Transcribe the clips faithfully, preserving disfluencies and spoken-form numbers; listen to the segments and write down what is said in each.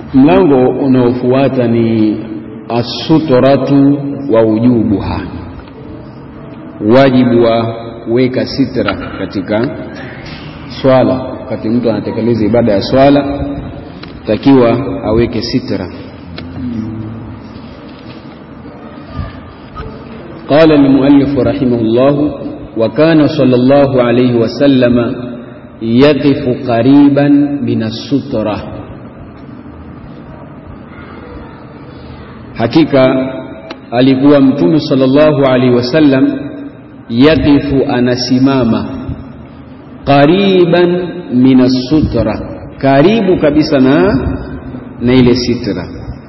Mlango unaofuata ni as-sutratu wa wujubuha, wajibu wa kuweka sitra katika swala. Wakati mtu anatekeleza ibada ya swala takiwa aweke sitra. قال المؤلف رحمه الله: وكان صلى الله عليه وسلم يقف قريبا من السترة. hakika alikuwa mtume sallallahu alaihi wasallam yaqifu, anasimama, qariban min as-sutra, karibu kabisa na na ile sitra.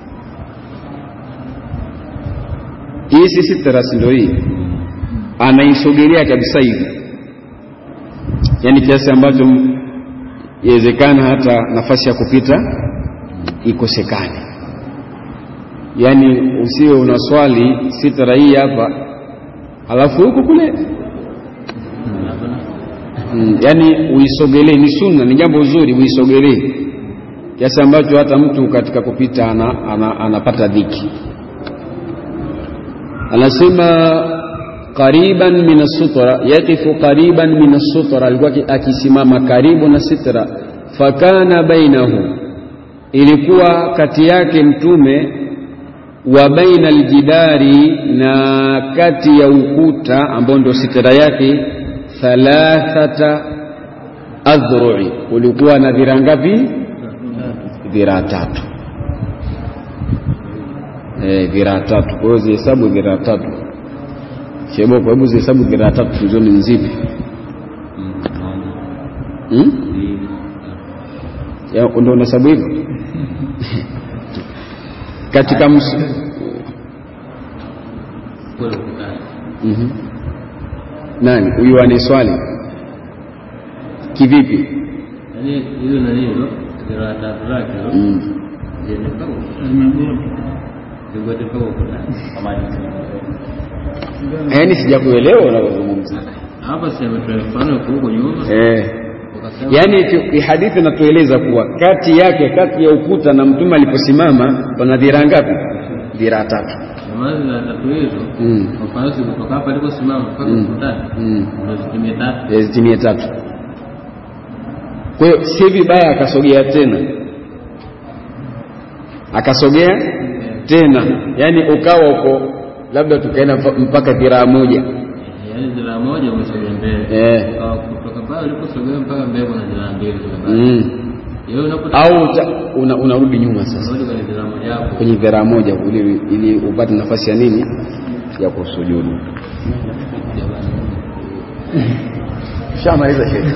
Hii si sitra, ndio hii, anaisogelea kabisa hivi, yani kiasi ambacho yawezekana hata nafasi ya kupita ikosekane. Yani usiwe unaswali sitra hii hapa alafu huko kule, hmm. yani uisogelee, ni sunna, ni jambo zuri uisogelee kiasi ambacho hata mtu katika kupita ana, ana, anapata dhiki. Anasema qariban min as-sutra, yaqifu qariban min as-sutra, alikuwa akisimama karibu na sitra. Fakana bainahu, ilikuwa kati yake mtume, wa baina aljidari, na kati ya ukuta ambao ndio sitra yake, thalathata adhru'i, kulikuwa na dhira ngapi? Dhira tatu. Eh, dhira tatu. Kwa hiyo zihesabu dhira tatu. Shebo, kwa hebu zihesabu dhira tatu tuzoni nzipi? Hmm? Ya ndio unahesabu hivyo? Katika ms... mm-hmm. Nani huyu aniswali kivipi? Yani hiyo na hiyo dhira tatu zake. Mm. Yaani sijakuelewa unazungumza. Hapa sema mfano huko nyuma. Eh. Yaani hadithi inatueleza kuwa kati yake, kati ya ukuta na mtume aliposimama pana dhira ngapi? Dhira tatu. Maana tatu hizo, kwa farasi kutoka hapa aliposimama mpaka ukutani, ndio tatu. Yes, timia tatu. Kwa hiyo si vibaya akasogea tena. Akasogea tena. Yaani ukawa uko labda tukaenda mpaka dhira moja. Yaani dhira moja umesogea mbele. Eh. Kutoka pale uliposogea mpaka mbele kuna dhira mbili zile. Mm. Yeye unakuta au una, unarudi nyuma sasa. Unarudi kwenye dhira moja hapo. Kwenye dhira moja ili ili upate nafasi ya nini? Ya kusujudu. Shamaliza shehe.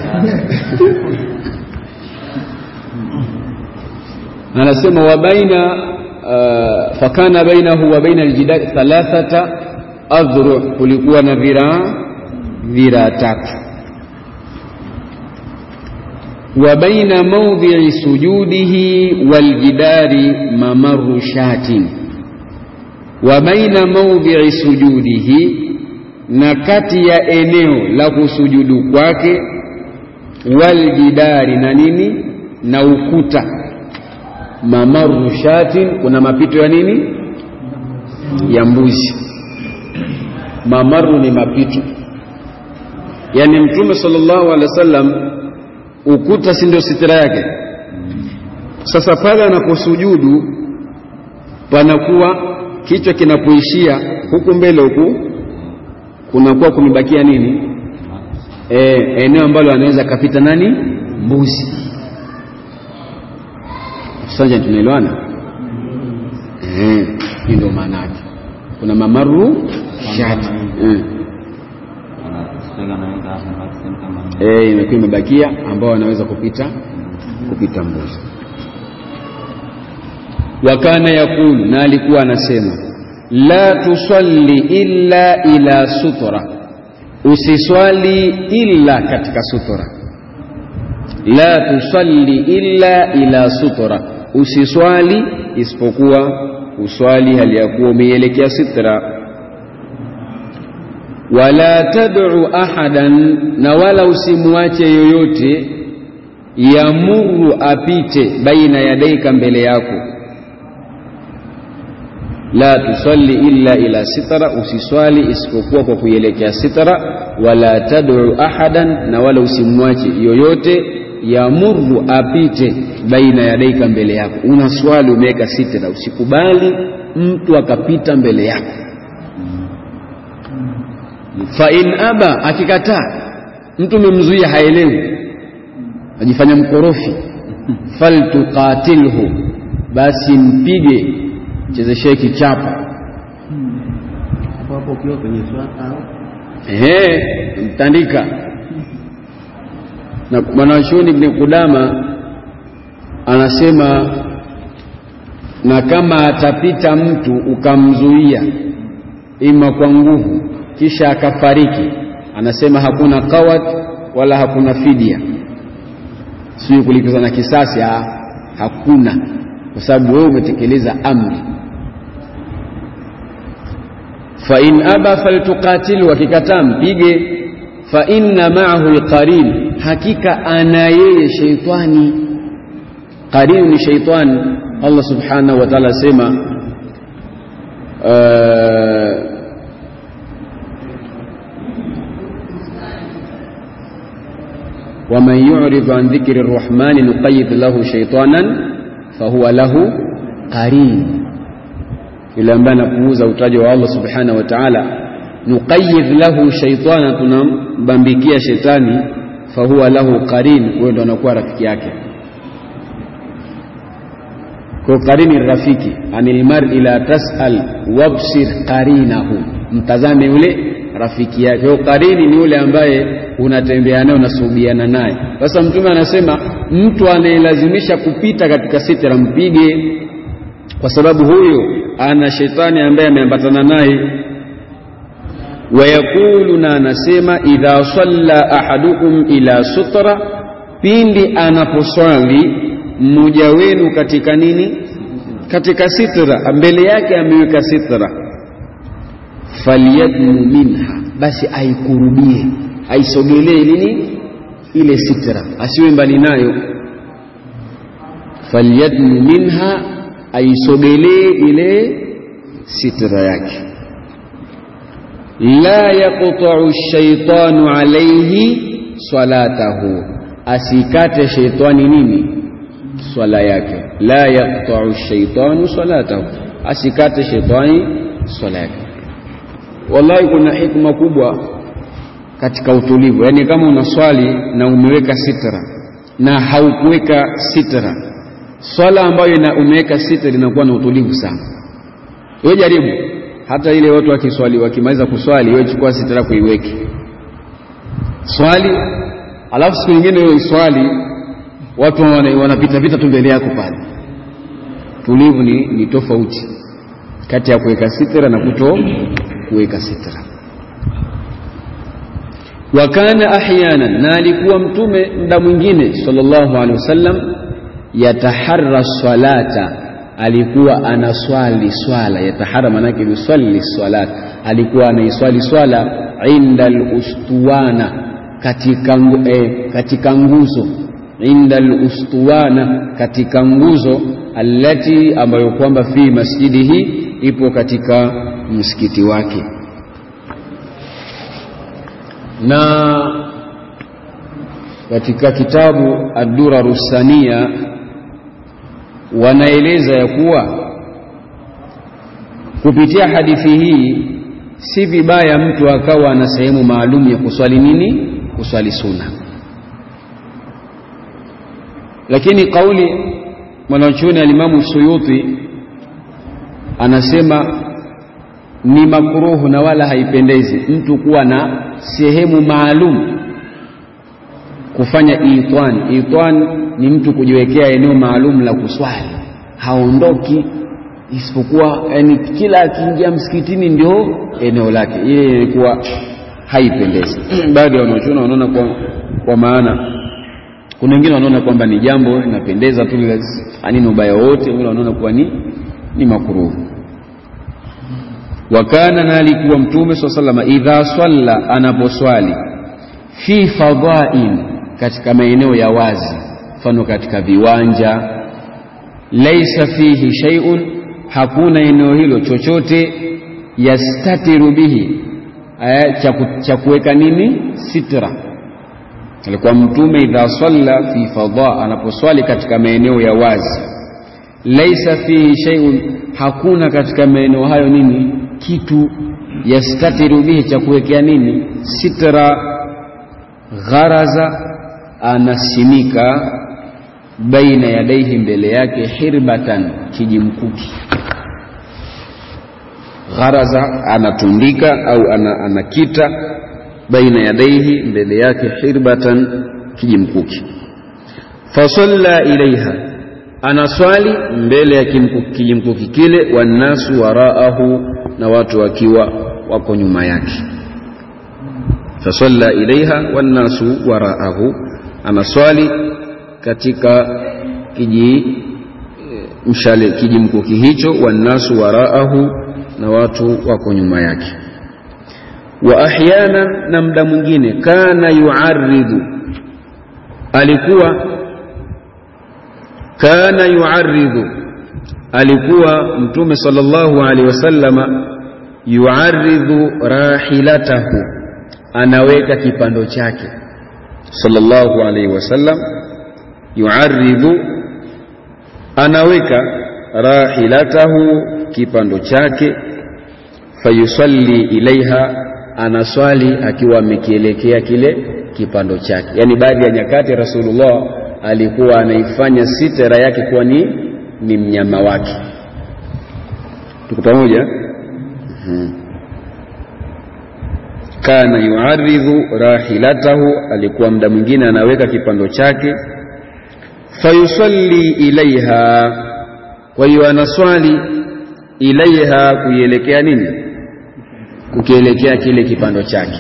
Anasema wa baina uh, fakana bainahu wa baina aljidar thalathata adhru, kulikuwa na dhira dhira tatu. Wa baina mawdhi'i sujudihi waljidari mamarru shatin, wa baina mawdhi'i sujudihi, na kati ya eneo la kusujudu kwake, waljidari, na nini? Na ukuta, mamarru shatin, kuna mapito ya nini? Ya mbuzi. Mamaru ni mapito. Yani mtume sallallahu alaihi wasallam ukuta si ndio sitra yake? Sasa pale anaposujudu panakuwa kichwa kinapoishia huku mbele huku kunakuwa kumebakia nini? Eh, eneo ambalo anaweza kapita nani? Mbuzi. Sasa tunaelewana? Eh, ndio maana yake. Kuna mamaru shati. Eh. Eh, imekuwa imebakia ambao wanaweza kupita kupita mbuzi. Wakana yakulu, na alikuwa anasema, la tusalli illa ila sutra, usiswali illa katika sutra. La tusalli illa ila sutra, usiswali isipokuwa uswali hali ya kuwa umeielekea sitra. Wala tad'u ahadan, na wala usimwache yoyote, yamuru, apite, baina yadaika, mbele yako, la tusalli illa ila sitra, usiswali isipokuwa kwa kuelekea sitra, wala tad'u ahadan, na wala usimwache yoyote yamurru apite baina yadaika, mbele yako. Unaswali umeweka sitra, usikubali mtu akapita mbele yako. Fa in aba, akikataa, mtu umemzuia haelewi, ajifanya mkorofi, faltuqatilhu, basi mpige, chezeshe kichapo hapo hapo kiwa kwenye swala, ehe, mtandika. Na mwanachuoni Ibn Qudama anasema, na kama atapita mtu ukamzuia ima kwa nguvu kisha akafariki, anasema hakuna qawat wala hakuna fidia, sio kulipiza na kisasi, ha, hakuna, kwa sababu wewe umetekeleza amri. Fa in aba faltuqatilu, akikataa mpige. Fa inna ma'ahu alqarin, hakika ana yeye shaytani. Qarin ni shaytani. Allah subhanahu wa ta'ala sema uh, ومن يعرض عن ذكر الرحمن نقيض له شيطانا فهو له قرين. yule ambaye anapuuza utajo wa Allah subhanahu wa ta'ala, nuqayyid lahu shaytana, tunambambikia shetani, fahuwa lahu qarin, huyo ndo anakuwa rafiki yake. Kwa qarini rafiki, anil mar'i la tas'al wabsir qarinahu, mtazame yule rafiki yake. Kwa qarini ni yule ambaye unatembea naye, unasuhubiana naye. Sasa Mtume anasema mtu anayelazimisha kupita katika sitra mpige, kwa sababu huyo ana shetani ambaye ameambatana naye. Wayakulu, na anasema idha salla ahadukum ila sutra, pindi anaposwali mmoja wenu katika nini, katika sitra, mbele yake ameweka sitra, falyadnu minha, basi aikurubie, aisogelee nini ile sitra, asiwe mbali nayo. Falyadnu minha, aisogelee ile sitra yake. La yaqta'u ash-shaytanu alayhi salatahu, asikate shaytani nini, swala yake. La yaqta'u ash-shaytanu salatahu, asikate shaytani swala yake. Wallahi kuna hikma kubwa katika utulivu. Yani kama unaswali na umeweka sitra na haukuweka sitra, swala ambayo ina umeweka sitra inakuwa na utulivu sana. Wewe jaribu, hata ile watu wakiswali, wakimaliza kuswali, wewe chukua sitra kuiweke, swali, alafu siku nyingine wewe swali, watu wanapita pita tu mbele yako pale. Tulivu ni, ni tofauti kati ya kuweka sitra na kuto kuweka sitra. Wa kana ahyana, na alikuwa Mtume muda mwingine sallallahu alaihi wasallam, yataharra salata, alikuwa anaswali swala. Yataharra manake yusalli salat, alikuwa anaiswali swala inda al-ustuwana, katika eh, katika nguzo. Inda al-ustuwana, katika nguzo, allati, ambayo kwamba fi masjidihi, ipo katika msikiti wake. Na katika kitabu Ad-Durarus Saniya wanaeleza ya kuwa kupitia hadithi hii si vibaya mtu akawa ana sehemu maalum ya kuswali nini, kuswali sunna. Lakini kauli mwanachuoni al-Imam Suyuti anasema ni makruhu na wala haipendezi mtu kuwa na sehemu maalum kufanya itwan. Itwan ni mtu kujiwekea eneo maalum la kuswali, haondoki isipokuwa, yani kila akiingia msikitini ndio eneo lake. Yeye ilikuwa haipendezi. Baadhi ya wanachuoni wanaona kwa, kwa maana kuna wengine wanaona kwamba ni jambo linapendeza tu, halina ubaya wote. Wengine wanaona kuwa ni ni makruhu. Wakana, na alikuwa Mtume swalla sallama, idha swalla, anaposwali, fi fadha'in, katika maeneo ya wazi, mfano katika viwanja, laisa fihi shay'un, hakuna eneo hilo chochote yastatiru bihi, cha kuweka nini, sitra. Alikuwa mtume idha salla fi fadha, anaposwali katika maeneo ya wazi, laisa fihi shay'un, hakuna katika maeneo hayo nini, kitu yastatiru bihi, cha kuwekea nini, sitra. Gharaza, anasimika, baina yadaihi, mbele yake, hirbatan, kijimkuki. Gharaza, anatundika au anakita, baina yadaihi, mbele yake, hirbatan, kijimkuki. Fasalla ilaiha, anaswali mbele ya kijimkuki kile, wanasu waraahu, na watu wakiwa wako nyuma yake. Fasalla ilaiha wanasu waraahu, anaswali katika kiji mshale kijimkuki hicho, wanasu waraahu, na watu wako nyuma yake. Wa ahyana, na muda mwingine, kana yu'arridu, alikuwa kana yu'arridu alikuwa mtume sallallahu alaihi wasallama yu'arridu rahilatahu, anaweka kipando chake. Sallallahu alaihi wasallam yu'arridu, anaweka rahilatahu, kipando chake. Fayusalli ilaiha, anaswali akiwa amekielekea kile kipando chake. Yani baadhi ya nyakati Rasulullah alikuwa anaifanya sitara yake kuwa ni ni mnyama wake. Tuko pamoja? Hmm. Kana yu'arridhu rahilatahu, alikuwa muda mwingine anaweka kipando chake. Fayusalli ilaiha, kwa hiyo anaswali ilaiha, kuielekea nini, kukielekea kile kipando chake.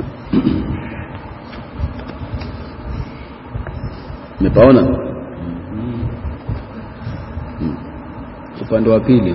Umepaona? Hmm. Upande wa pili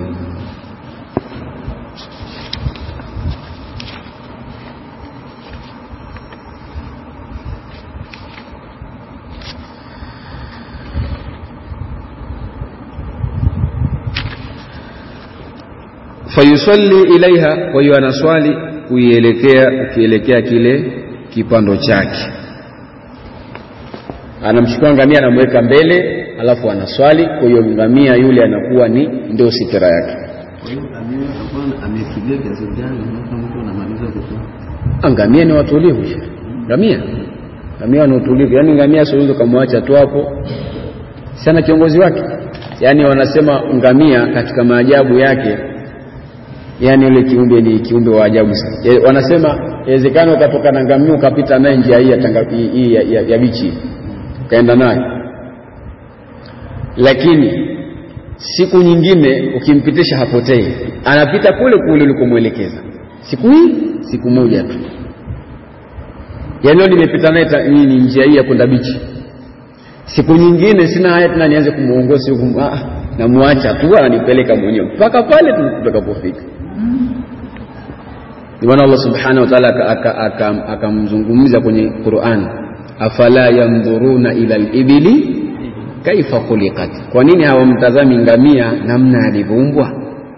fayusalli ilaiha, kwa hiyo anaswali kuielekea kuelekea kile kipando chake. Anamchukua ngamia, anamweka mbele, alafu anaswali. Kwa hiyo ngamia yule anakuwa ni ndio sitira yake. Kwa hiyo amefikia kiasi gani kama mtu anamaliza kutoa? Ngamia ni watulivu. Ngamia ngamia ni utulivu, yani ngamia sio kumwacha tu hapo, sana kiongozi wake. Yani wanasema ngamia katika maajabu yake, yani yule kiumbe ni kiumbe wa ajabu sana. E, wanasema inawezekana ukatoka na ngamia ukapita naye njia hii ya tanga hii ya, ya, ya bichi kaenda naye, lakini siku nyingine ukimpitisha hapotei, anapita kule kule ulikomwelekeza. Siku hii siku moja tu, yani leo nimepita naye nini njia hii ya kwenda bichi, siku nyingine sina haya tena nianze kumuongoza huko, ah, namuacha tu ananipeleka mwenyewe mpaka pale tutakapofika. Bwana Allah subhanahu wa ta'ala akamzungumza kwenye Qur'an, afala yanzuruna ila al-ibili kaifa khuliqat, kwa nini hawamtazami ngamia namna alivyoumbwa?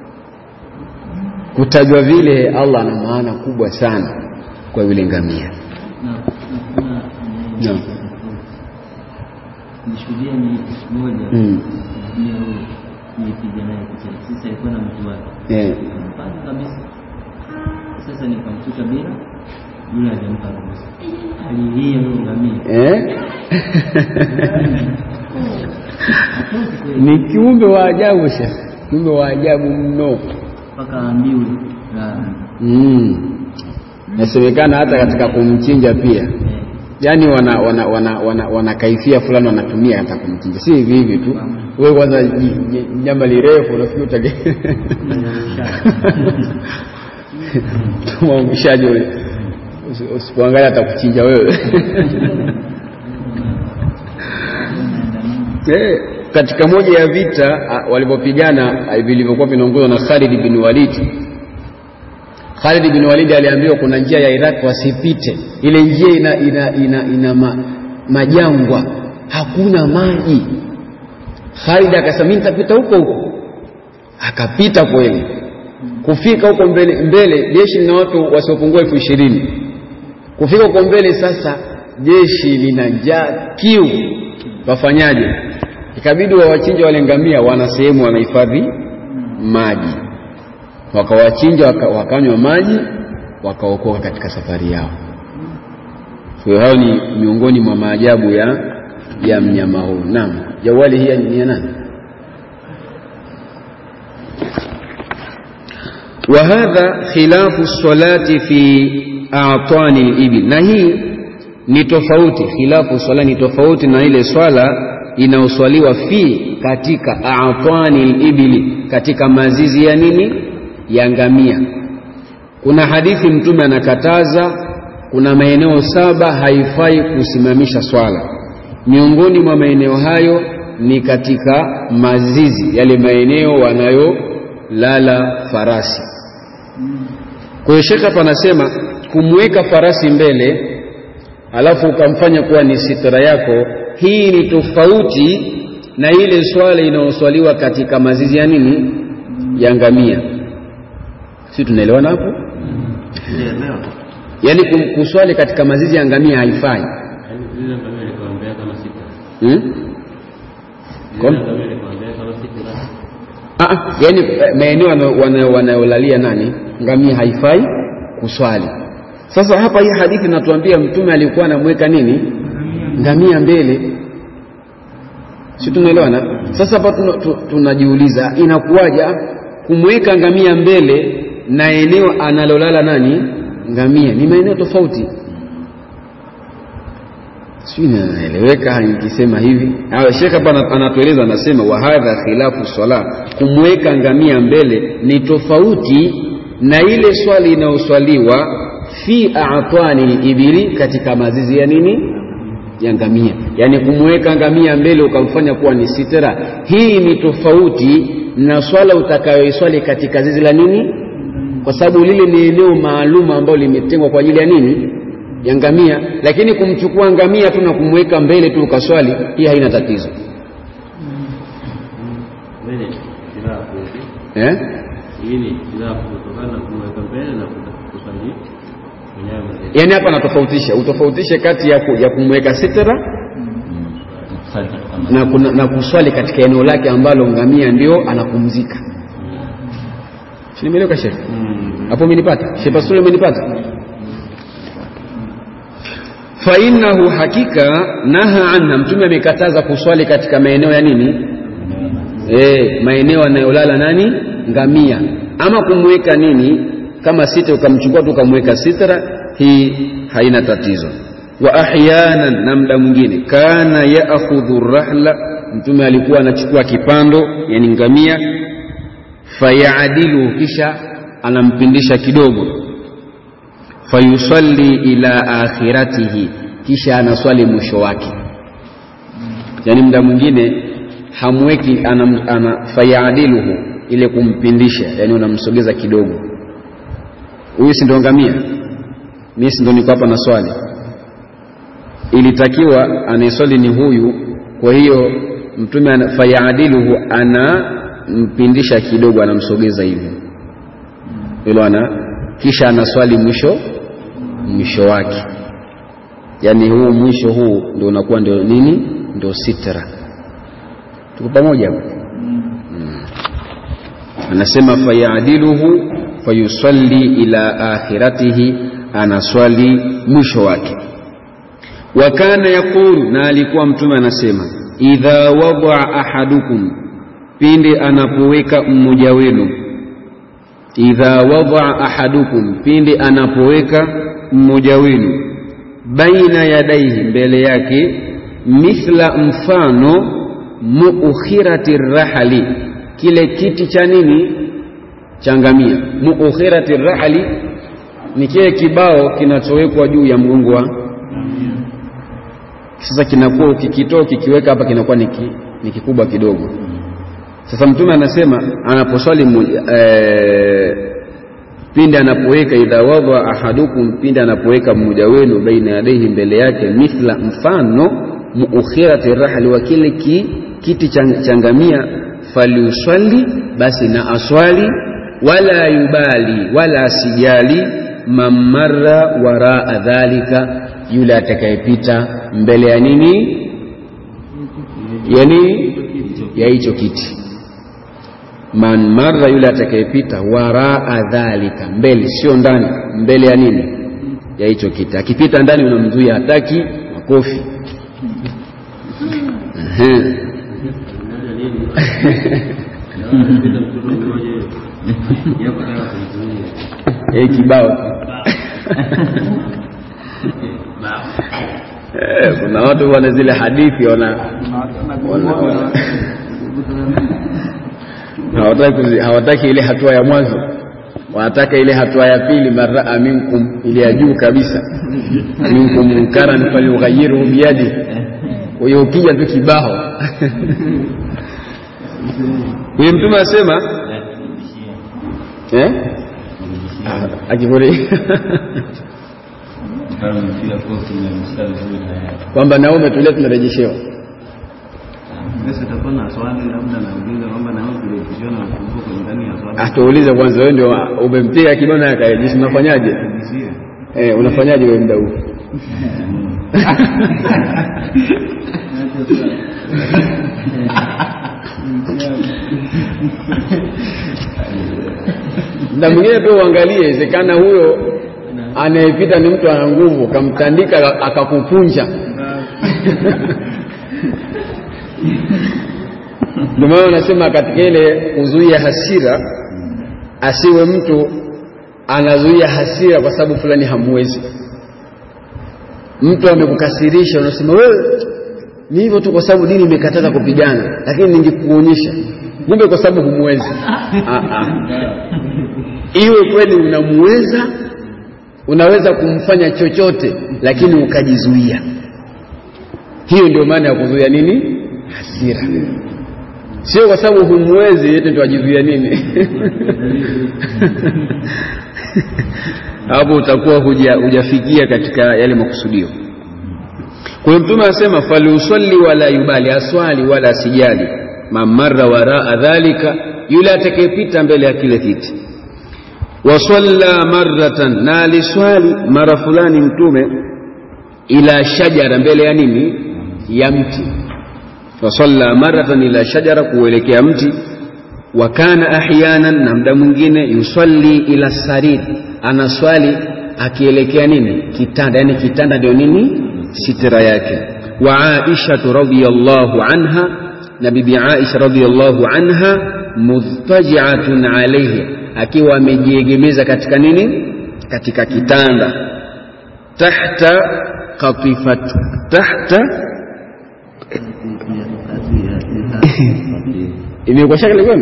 Kutajwa vile Allah ana maana kubwa sana kwa yule ngamia. Naam. Nishuhudia ni moja Mm. ndio ni kijana yake, sasa alikuwa na mtu wake. Eh. Mpaka kabisa. Sasa nikamkuta bila yule alimpa ruhusa. Alilia yule ngamia. Eh? Ni kiumbe wa ajabu sasa. Kiumbe wa ajabu mno. Mpaka ambiwe la. Mm. Nasemekana hata katika kumchinja pia. Yaani wana wana wana wana, wana kaifia fulani wanatumia hata kumchinja. Si hivi hivi tu. Wewe kwanza nyama lirefu unafikiri utage. Tuma mshaji wewe. Usipoangalia atakuchinja wewe. Eh, katika moja ya vita walipopigana vilivyokuwa vinaongozwa na Khalid bin Walid. Khalid bin Walid aliambiwa kuna njia ya Iraq wasipite. Ile njia ina ina ina, ina ma, majangwa, hakuna maji. Khalid akasema nitapita huko huko. akapita kweli. Kufika huko mbele, mbele jeshi lina watu wasiopungua elfu ishirini. Kufika huko mbele sasa jeshi linajaa kiu, wafanyaje? Ikabidi wawachinje wale ngamia, wana sehemu wanahifadhi maji. Wakawachinja, waka, wakanywa maji, wakaokoka katika safari yao. Kwa hao ni miongoni mwa maajabu ya ya mnyama huu. Naam, jawali hii ni ya nani? Wa hadha khilafu salati fi a'tani al-ibil. Na hii ni tofauti, khilafu swala ni tofauti na ile swala inaoswaliwa fi katika a'tani al-ibil, katika mazizi ya nini? Ya ngamia. Kuna hadithi Mtume anakataza, kuna maeneo saba haifai kusimamisha swala. Miongoni mwa maeneo hayo ni katika mazizi, yale maeneo wanayo lala farasi. Kwa hiyo Sheikh hapa anasema kumweka farasi mbele alafu ukamfanya kuwa ni sitra yako, hii ni tofauti na ile swala inayoswaliwa katika mazizi ya nini? Ya ngamia. Sisi tunaelewana hapo? Tunaelewa. Yaani kuswali katika mazizi ya ngamia haifai. Zile ngamia nikaambia kama sita. Hmm? Kom? Ngamia nikaambia kama sita. Ah, yani maeneo wanayolalia nani? Ngamia haifai kuswali. Sasa hapa hii hadithi inatuambia Mtume alikuwa anamweka nini? Ngamia mbele. Si tunaelewana? Sasa hapa tunajiuliza inakuwaje kumweka ngamia mbele na eneo analolala nani? Ngamia. Ni maeneo tofauti. Sio inaeleweka nikisema hivi? Hawa Sheikh hapa anatueleza, anasema wa hadha khilafu sala, kumweka ngamia mbele ni tofauti na ile swali inayoswaliwa fi a'tani al-ibili, katika mazizi ya nini? Ya ngamia. Yani kumweka ngamia mbele ukamfanya kuwa ni sitira, hii ni tofauti na swala utakayoiswali katika zizi la nini? Kwa sababu lile ni eneo maalum ambalo limetengwa kwa ajili ya nini? Ya ngamia. Lakini kumchukua ngamia tu na kumweka mbele tu ukaswali, hii haina tatizo. Eh? Hili kila kutokana na kumweka mbele na kuswali. Yaani hapa natofautisha, utofautishe kati ya, ku, ya kumweka sitra na, kuna, na kuswali katika eneo lake ambalo ngamia ndio anapumzika. Si nimeeleweka Sheikh? Hapo umenipata? Sheikh Pasule umenipata? Fa innahu hakika naha anna, Mtume amekataza kuswali katika maeneo ya nini? Eh, maeneo yanayolala nani? Ngamia. Ama kumweka nini? Kama sita ukamchukua tu ukamweka sitra, hii haina tatizo. Wa ahyanan, na muda mwingine kana yaakhudhu rahla, Mtume alikuwa anachukua kipando, yani ngamia, fayadilu, kisha anampindisha kidogo, fayusalli ila akhiratihi, kisha anaswali mwisho wake. Yani muda mwingine hamweki, ana, ana fayadiluhu, ile kumpindisha, yani unamsogeza kidogo. Huyu si ndo ngamia, mimi si ndo niko hapa na swali, ilitakiwa anayeswali ni huyu. Kwa hiyo Mtume fayadiluhu, anampindisha kidogo, anamsogeza hivi hilo ana, kisha anaswali mwisho mwisho wake. Yani huu mwisho huu ndio unakuwa ndio nini? Ndio sitra. Tuko pamoja hapo? Hmm. Anasema fayadiluhu fayusalli ila akhiratihi, anaswali mwisho wake. Wa kana yaqulu, na alikuwa Mtume anasema, idha wada'a ahadukum, pindi anapoweka mmoja wenu, idha wada'a ahadukum, pindi anapoweka mmoja wenu, baina yadaihi, mbele yake, mithla, mfano, mu'khirati rahali, kile kiti cha nini? Cha ngamia. Mu'khirati rahali ni kile kibao kinachowekwa juu ya mgongo wa ngamia. Sasa kinakuwa ukikitoa kikiweka hapa kinakuwa ni kikubwa kidogo. Sasa Mtume anasema anaposwali e, pindi anapoweka, idha wadha ahadukum, pindi anapoweka mmoja wenu, baina yadaihi, mbele yake, mithla, mfano, mu'khirati rahli, wa kile ki, kiti cha ngamia, falyusalli, basi na aswali, wala yubali, wala asijali, mamarra waraa dhalika, yule atakayepita mbele ya nini, yani ya hicho kiti. Man marra, yule atakayepita, waraa dhalika, mbele, sio ndani, mbele ya nini, ya hicho kiti. Akipita ndani unamzuia, hataki makofi. Eh, kibao. Eh, kuna watu wana zile hadithi wana hawataki hawataki ile hatua ya mwanzo, wanataka ile hatua ya pili, marra minkum, ile ya juu kabisa, minkum munkaran falyughayyiru biyadi. Huyo ukija tu kibao. Huyo Mtume asema eh akiburi kwamba na umetulia tunarejeshewa. Sasa tutakuwa na swali labda nauliza kwamba na wewe tulipishiwa na kumbuko ndani ya swali. Ah, tuulize kwanza, wewe ndio umemtia kibona akarejesha, unafanyaje? Eh, unafanyaje wewe muda huu? Na mwingine tu uangalie, inawezekana huyo anayepita ni mtu ana nguvu, kamtandika akakupunja. Ndio maana nasema katika ile kuzuia hasira, asiwe mtu anazuia hasira kwa sababu fulani hamwezi. Mtu amekukasirisha, unasema wewe ni hivyo tu kwa sababu dini imekataza kupigana, lakini ningekuonyesha kumbe kwa sababu humwezi. Ah ah. Iwe kweli unamweza, unaweza kumfanya chochote, lakini ukajizuia. Hiyo ndio maana ya kuzuia nini? Hasira. Sio kwa sababu humwezi eti ndio ajizuia nini. Hapo utakuwa hujafikia katika yale makusudio. Kwa hiyo Mtume anasema falyusalli wala yubali, aswali wala sijali, mamarra waraa dhalika, yule atakayepita mbele ya kile kiti. Wa salla marratan, na aliswali mara fulani Mtume ila shajara, mbele ya nini, ya mti. Wa salla marratan ila shajara, kuelekea mti. Wa kana ahyanan, na muda mwingine yusalli ila sarir, anaswali akielekea nini, kitanda. Yani kitanda ndio nini, sitira yake. Wa Aisha radhiyallahu anha, na bibi Aisha radhiyallahu anha, mudtaji'atun alayhi, akiwa amejiegemeza katika nini, katika kitanda. Tahta qatifat, tahta imekuwa shakali gani?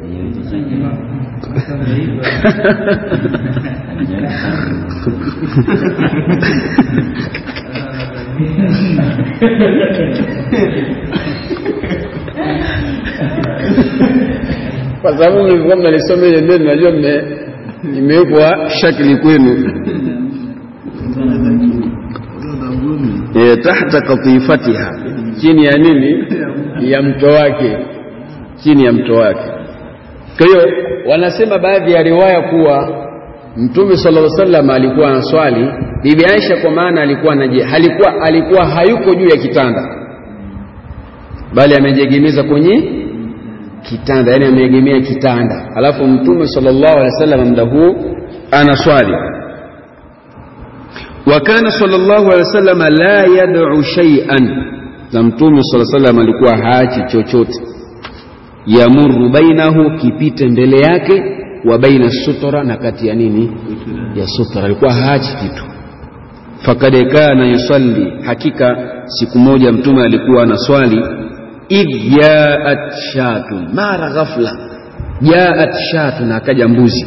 Kwa sababu mlikuwa mnalisoma ile ndio najua mme imekuwa shakali kwenu. Eh, tahta qatifatiha, chini ya nini, ya mto wake, chini ya mto wake. Kwa hiyo wanasema baadhi ya riwaya kuwa Mtume sallallahu alaihi wasallam alikuwa anaswali, bibi Aisha kwa maana alikuwa anaje, alikuwa alikuwa hayuko juu ya kitanda, bali amejiegemeza kwenye kitanda, yani ameegemea kitanda. Alafu Mtume sallallahu alaihi wasallam muda huu anaswali. Wa kana sallallahu alaihi wasallam la yad'u shay'an, na Mtume sallallahu alaihi wasallam alikuwa haachi chochote, yamurru bainahu, kipite mbele yake, wa baina sutra, na kati ya nini, ya sutra, alikuwa haachi kitu. Fakad kana yusalli, hakika siku moja Mtume alikuwa anaswali. Idh jaat shatun, mara ghafla, jaat shatun, akaja mbuzi.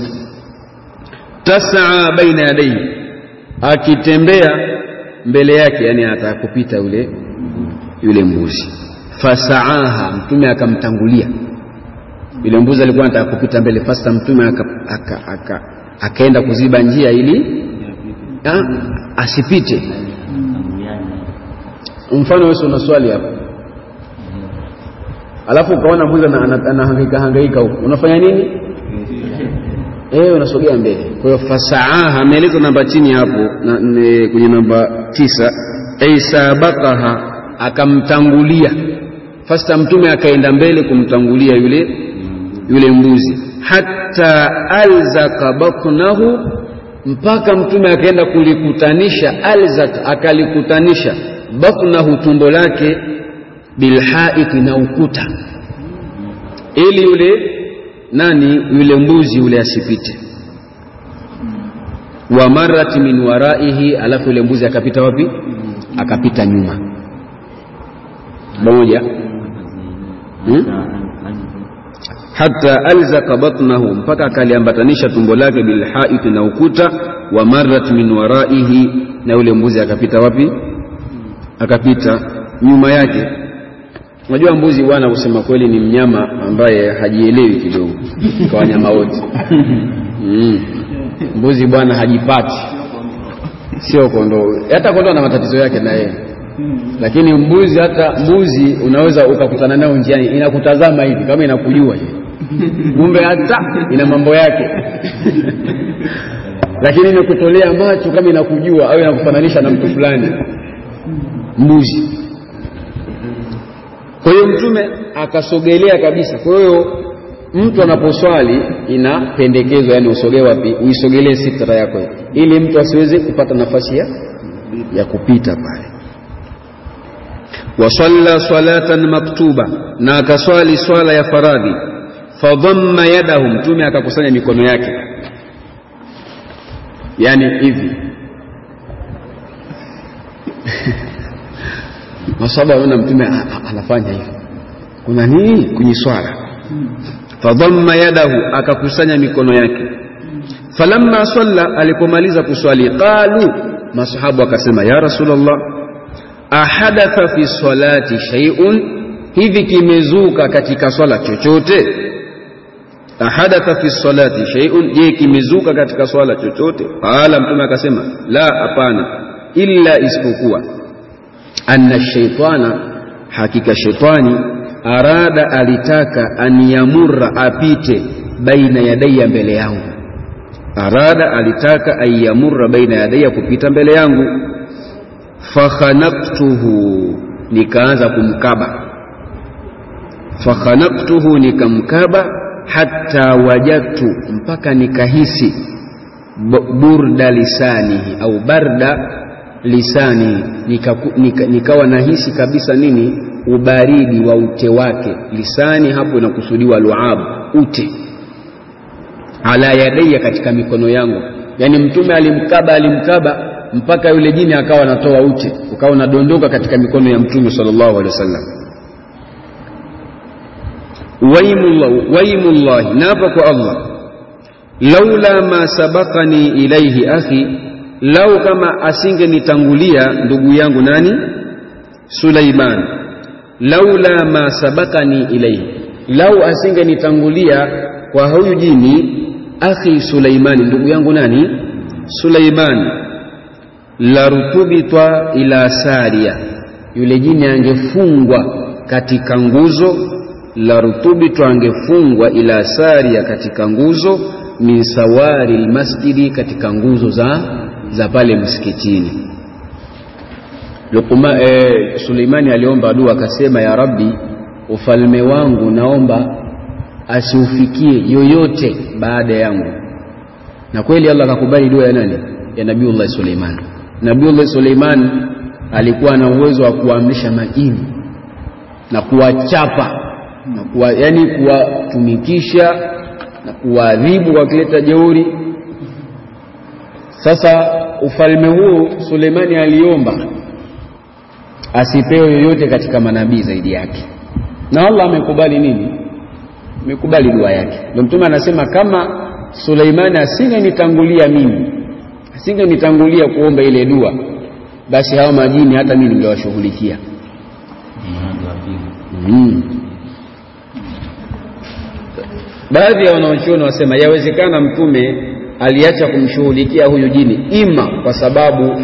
Tasaa baina yadayhi, akitembea mbele yake, yani atakupita yule yule mbuzi. Fasaaha, Mtume akamtangulia. Yule mbuzi alikuwa anataka kupita mbele, fasta Mtume aka aka akaenda kuziba njia ili ha, asipite. Mfano wewe una swali hapo, alafu ukaona mbuzi anahangaika hangaika huko, unafanya nini? Eh, unasogea mbele. Kwa hiyo fasaaha ameeleza namba chini hapo na, ne, kwenye namba tisa, ay sabaqaha, akamtangulia. Fasta mtume akaenda mbele kumtangulia yule yule mbuzi, hatta alzaka baknahu, mpaka mtume akaenda kulikutanisha, alzaka akalikutanisha, baknahu tumbo lake, bilhaiti, na ukuta, ili yule nani yule mbuzi yule asipite. Wa marat min waraihi, alafu yule mbuzi akapita wapi? Akapita nyuma. Moja hmm? Hatta alzaka batnahu, mpaka akaliambatanisha tumbo lake, bilhaiti, na ukuta. Wa marat min waraihi, na yule mbuzi akapita wapi? Akapita nyuma yake. Unajua mbuzi bwana, kusema kweli ni mnyama ambaye hajielewi kidogo kwa wanyama wote. Mm. Mbuzi bwana hajipati. Sio kondoo. Hata kondoo na matatizo yake na yeye. Lakini mbuzi, hata mbuzi unaweza ukakutana nao njiani, inakutazama hivi kama inakujua hivi. Kumbe hata ina mambo yake. Lakini inakutolea macho kama inakujua au inakufananisha na mtu fulani. Mbuzi. Kwa hiyo mtume akasogelea kabisa. Kwa hiyo mtu anaposwali inapendekezwa, yani usogee wapi? Uisogelee sitra yako ili mtu asiweze kupata nafasi ya, ya kupita pale. Wa salla salatan maktuba, na akaswali swala ya faradhi. Fadhamma yadahu, mtume akakusanya mikono yake, yani hivi. Masaba wana mtume anafanya hivi. Kuna nini kwenye swala? Fadhamma yadahu, akakusanya mikono yake. Falamma salla, alipomaliza kuswali, qalu, masahabu akasema, ya Rasulullah, ahadatha fi salati shay'un, hivi kimezuka katika swala chochote? Ahadatha fi salati shay'un, je kimezuka katika swala chochote? Qala, mtume akasema, la, hapana, illa isipokuwa anna shaytana, hakika shetani, arada, alitaka, an yamurra, apite, baina yadaya, mbele yangu. Arada, alitaka, an yamurra baina yadaya, kupita mbele yangu. Fakhanaqtuhu, nikaanza kumkaba. Fakhanaqtuhu, nikamkaba. Hatta wajadtu, mpaka nikahisi, burda lisanihi au barda lisani, nika, nika, nikawa nahisi kabisa nini? Ubaridi wa ute wake. Lisani hapo inakusudiwa luab, ute. Ala yadaya, katika mikono yangu. Yani mtume alimkaba alimkaba mpaka yule jini akawa anatoa ute, ukawa unadondoka katika mikono ya mtume sallallahu alaihi wasallam. Waimullah, waimullah, napa kwa Allah, laula ma sabaqani ilayhi akhi, lau kama asinge nitangulia ndugu yangu nani? Sulaiman. Laula ma sabaqani ilayhi, lau asinge nitangulia kwa huyu jini, akhi Sulaiman, ndugu yangu nani? Sulaiman. La rutubitwa ila saria, yule jini angefungwa katika nguzo. La rutubitwa, angefungwa, ila saria, katika nguzo, min sawari almasjidi, katika nguzo za za pale msikitini. Lukuma e, Suleimani aliomba dua akasema, ya Rabbi, ufalme wangu naomba asiufikie yoyote baada yangu. Na kweli Allah akakubali dua ya nani? Ya Nabiullah Suleiman. Nabiullah Suleiman alikuwa na uwezo wa kuamrisha majini na kuwachapa na kuwa, yani kuwatumikisha na kuadhibu kwa kuleta jeuri. Sasa ufalme huu Suleimani aliomba asipewe yoyote katika manabii zaidi yake, na Allah amekubali nini? Amekubali dua yake. Ndio mtume anasema, kama Suleimani asingenitangulia mimi, asingenitangulia kuomba ile dua, basi hao majini hata mimi ningewashughulikia. Mm. Baadhi ya wanaochuoni wasema yawezekana mtume aliacha kumshughulikia huyu jini ima kwa sababu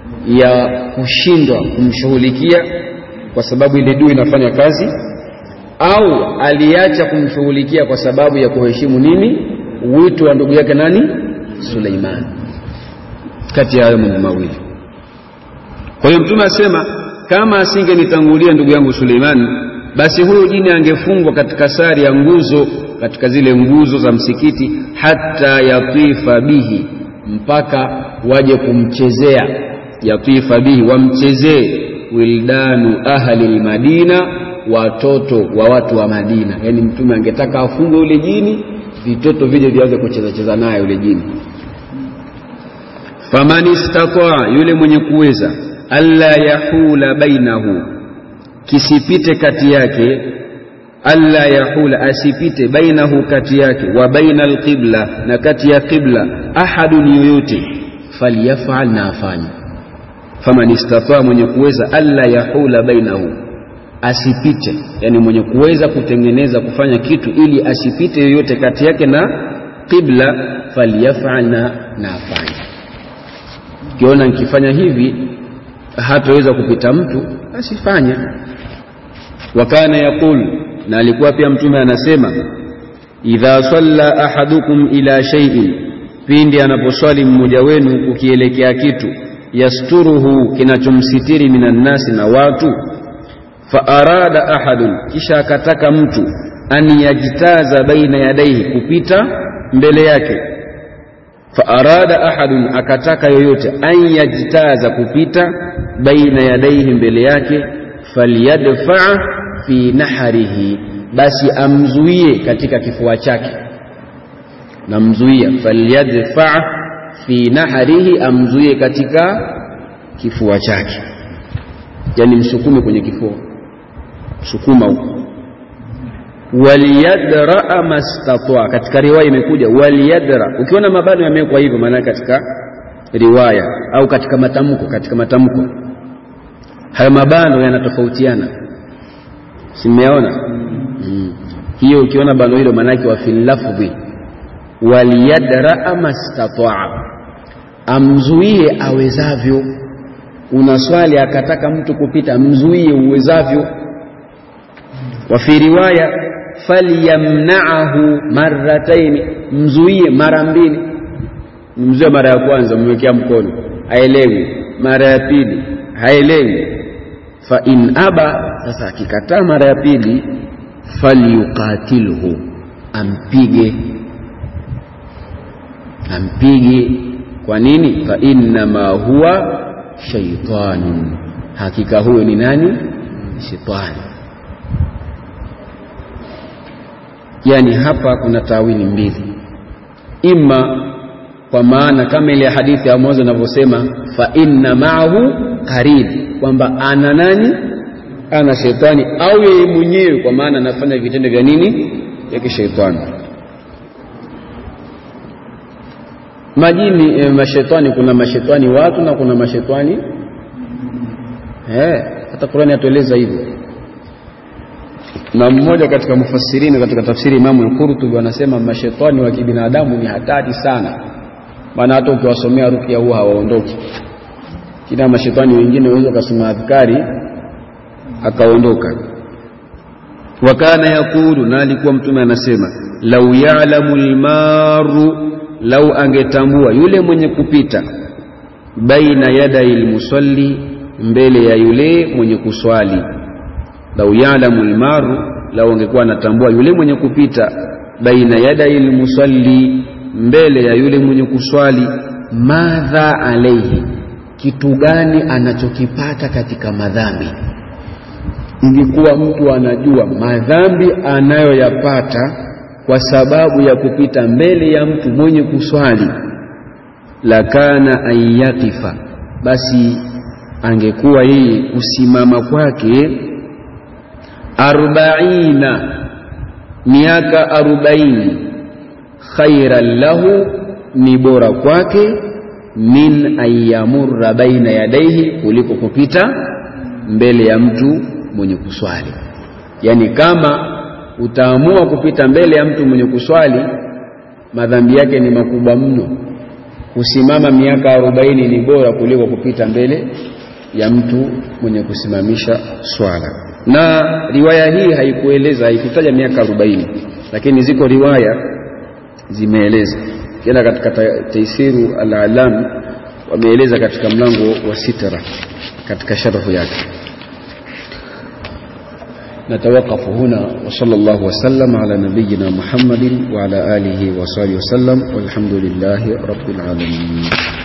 ya kushindwa kumshughulikia, kwa sababu ile dua inafanya kazi au aliacha kumshughulikia kwa sababu ya kuheshimu nini wito wa ndugu yake nani Suleiman. Kati ya hayo mambo mawili. Kwa hiyo Mtume asema kama asingenitangulia ndugu yangu Suleiman, basi huyo jini angefungwa katika sari ya nguzo, katika zile nguzo za msikiti, hata yatifa bihi, mpaka waje kumchezea. Yatifa bihi, wamchezee wildanu ahli almadina, watoto wa watu wa Madina. Yani Mtume angetaka afungwe yule jini, vitoto vije vianze kucheza cheza naye yule jini. Faman istata, yule mwenye kuweza, alla yahula bainahu, kisipite kati yake, alla yahula, asipite, bainahu, kati yake, wa bainal qibla, na kati ya qibla, ahadun, yoyote, falyafal, na afanye. Faman istata, mwenye kuweza, alla yahula bainahu, asipite, yani mwenye kuweza kutengeneza kufanya kitu ili asipite yoyote kati yake na qibla, falyafal, na afanye. Kiona nikifanya hivi hataweza kupita mtu, asifanye. Wakana yaqul, na alikuwa pia Mtume anasema, idha salla ahadukum ila shay'in, pindi anaposwali mmoja wenu ukielekea kitu, yasturuhu, kinachomsitiri, minan nasi, na watu, fa arada ahadun, kisha akataka mtu, an yajtaza baina yadayhi, kupita mbele yake. Fa arada ahadun, akataka yoyote, an yajtaza, kupita, baina yadayhi, mbele yake, falyadfa fi naharihi, basi amzuie katika kifua chake. Na mzuia, falyadfa fi naharihi, amzuie katika kifua chake, yani msukume kwenye kifua, sukuma huko. Waliyadra mastatwa, katika riwaya imekuja waliyadra. Ukiona mabano yamewekwa hivyo, maana katika riwaya au katika matamko, katika matamko hayo mabano yanatofautiana, simeona mm. hiyo ukiona bano hilo maana yake wa fil lafzi waliyadra mastatwa, amzuie awezavyo. Unaswali akataka mtu kupita, mzuie uwezavyo. Wa fi riwaya falyamna'ahu marratayn, mzuie mara mbili. Mzuie mara ya kwanza umwekea mkono, haelewi. Mara ya pili haelewi. Fa in aba, sasa akikataa mara ya pili, falyuqatilhu, ampige. Ampige. Kwa nini? Fa inna ma huwa shaytanun, hakika huyo ni nani? Shetani. Yani hapa kuna tawili mbili, ima kwa maana kama ile hadithi ya mwanzo inavyosema, fa inna ma'ahu qarin, kwamba ana nani? Ana shetani, au yeye mwenyewe kwa maana anafanya vitendo vya nini? Ya kishetani. Majini e, mashetani, kuna mashetani watu na kuna mashetani eh, hata Qur'ani atueleza hivyo. Na mmoja katika mufassirini katika tafsiri Imam al-Qurtubi wanasema mashetani wa kibinadamu ni hatari sana, maana hata ukiwasomea ruqya huwa hawaondoki. Kila mashetani wengine waweza kusoma adhkari akaondoka. Wakana yakulu, na alikuwa Mtume anasema, lau ya'lamu al-maru, lau angetambua yule mwenye kupita, baina yadai al-musalli, mbele ya yule mwenye kuswali. Lau ya'lamu al-maru, lau angekuwa anatambua yule mwenye kupita, baina yadai al-musalli, mbele ya yule mwenye kuswali, madha alayhi, kitu gani anachokipata katika madhambi. Ingekuwa mtu anajua madhambi anayoyapata kwa sababu ya kupita mbele ya mtu mwenye kuswali, lakana ayatifa, basi angekuwa yeye kusimama kwake arbaina, miaka arobaini, khairan lahu, ni bora kwake, min ayyamurra baina yadayhi, kuliko kupita mbele ya mtu mwenye kuswali. Yani kama utaamua kupita mbele ya mtu mwenye kuswali, madhambi yake ni makubwa mno. Kusimama miaka arobaini ni bora kuliko kupita mbele ya mtu mwenye kusimamisha swala. Na riwaya hii haikueleza, haikutaja miaka arobaini, lakini ziko riwaya zimeeleza. Kila katika Taisiru al-Alam wameeleza katika mlango wa sitara katika sharhu yake. نتوقف هنا وصلى الله وسلم على نبينا محمد وعلى آله وصحبه وسلم والحمد لله رب العالمين.